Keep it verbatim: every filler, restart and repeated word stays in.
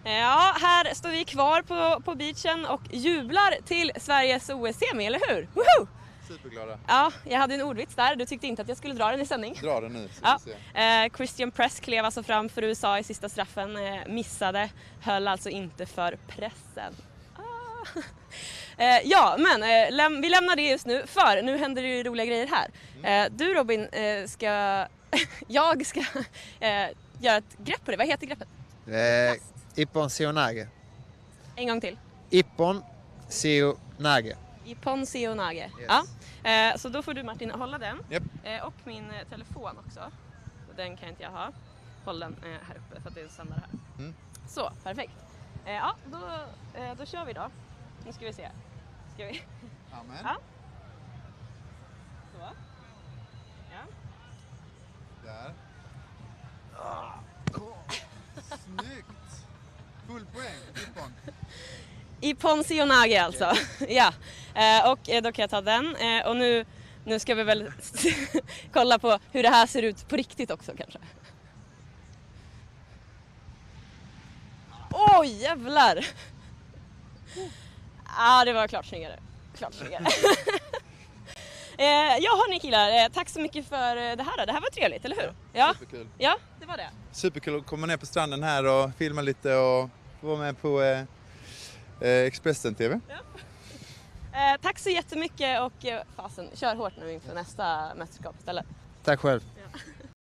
Ja, här står vi kvar på, på beachen och jublar till Sveriges O S-semi, eller hur? Woho! Superglada. Ja, jag hade en ordvits där. Du tyckte inte att jag skulle dra den i sändning. Dra den nu. Ja. Eh, Christian Press klev alltså fram för U S A i sista straffen. Eh, missade, höll alltså inte för pressen. Ah. Eh, ja, men eh, läm- vi lämnar det just nu, för nu händer det ju roliga grejer här. Eh, du Robin eh, ska, jag ska eh, göra ett grepp på det. Vad heter greppet? Eh, Ippon Sionage. En gång till. Ippon Sionage. Ippon Sionage. Yes. Ja. Eh, så då får du Martin hålla den. Yep. Eh, och min eh, telefon också. Och den kan inte jag ha. Håll den eh, här uppe för att det är sändare här. Mm. Så, perfekt. Eh, ja, då, eh, då kör vi då. Nu ska vi se. Ska vi? Amen. Ja. Så. Ja. Där. Snyggt! Full poäng, Ippon. Ippon Sionage alltså. Ja. Eh, och eh, då kan jag ta den. Eh, och nu, nu ska vi väl kolla på hur det här ser ut på riktigt också kanske. Oj, jävlar! Ja, ah, det var klart snyggare. Klart snyggare. eh, ja, hörni killar, eh, tack så mycket för det här då. Det här var trevligt, eller hur? Ja, Superkul. ja, det var det. Superkul att komma ner på stranden här och filma lite och få vara med på eh, eh, Expressen T V. Ja. Eh, tack så jättemycket och eh, fasen, kör hårt nu inför nästa mästerskap istället. Tack själv.